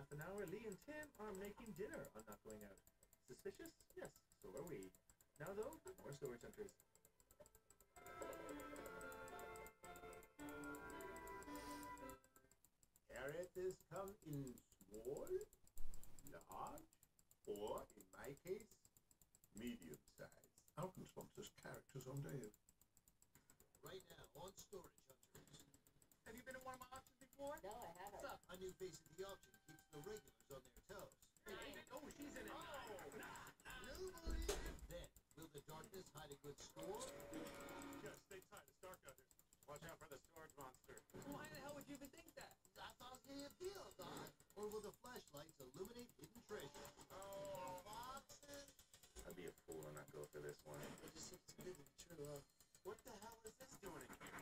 half an hour, Lee and Tim are making dinner. I'm not going out. Suspicious? Yes, so are we. Now, though, more storage hunters. Characters come in small, large, or, in my case, medium size. Alton sponsors characters on Dave. Right now, on Storage Hunters. Have you been in one of my auctions before? No, I haven't. What's up? A new face at the auction keeps the regulars on their toes. Oh, she's in it. Nobody! Then, will the darkness hide a good score? Just stay tight. It's dark out here. Watch out for the storage monster. Why the hell would you even think that? I thought it was getting a deal, Doc. Or will the flashlights illuminate hidden treasure? Oh, boxes! I'd be a fool and not go for this one. It just seems too good to be true. What the hell is this doing in here?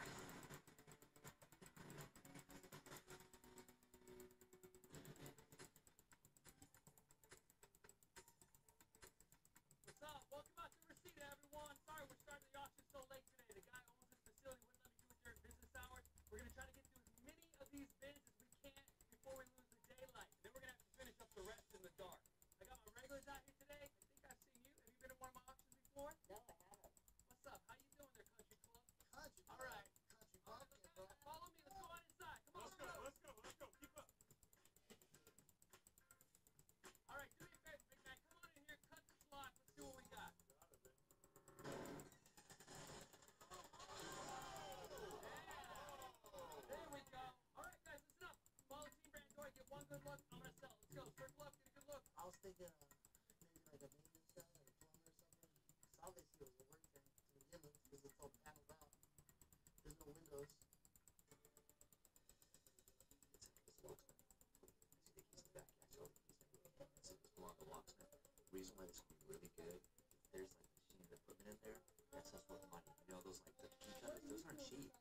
What's up? Welcome out to Reseda, everyone. Sorry we're starting the auction so late today. The guy who owns this facility wouldn't let me do it during business hours. We're going to try to get through as many of these bins as we can before we lose the daylight. Then we're going to have to finish up the rest in the dark. I got my regulars out here today. I think I've seen you. Have you been in one of my auctions before? No, I haven't. What's up? How you doing there, Country Club? Country All right. Country All right, bucket, look bro. out. Follow me. Let's go on inside. Come on. Let's go. Keep up. All right, do me a favor, big man. Come on in here, cut the slots. Let's see what we got. There we go. All right, guys, listen up. Follow Team Brandor, get one good look. I'm gonna sell. Let's go. Circle up, get a good look. I was thinking maybe like a maintenance guy or a plumber or something. Because obviously it was a work tank to begin with because it's all paneled out. There's no windows. It's a locksmith. I see the keys in the back. I saw the keys in the back. It's more of a locksmith. The reason why this would be really good, if there's like machined equipment in there, that's just worth money. You know, those like the key cutters, those aren't cheap.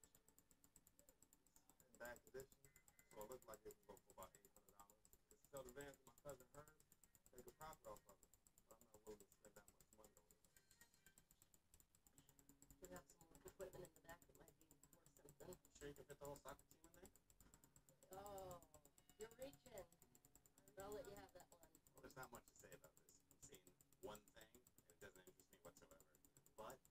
Back edition. So it looked like it would go for about $800. Just sell the van to my cousin Herb. Take a profit off of it. But I'm not willing to spend that much money on it. We have some work equipment in the back that might be worth something. Sure you can fit the whole soccer team in there? Oh, you're reaching. But I'll let you have that one. Well, there's not much to say about this. I'm seeing one thing, and it doesn't interest me whatsoever. But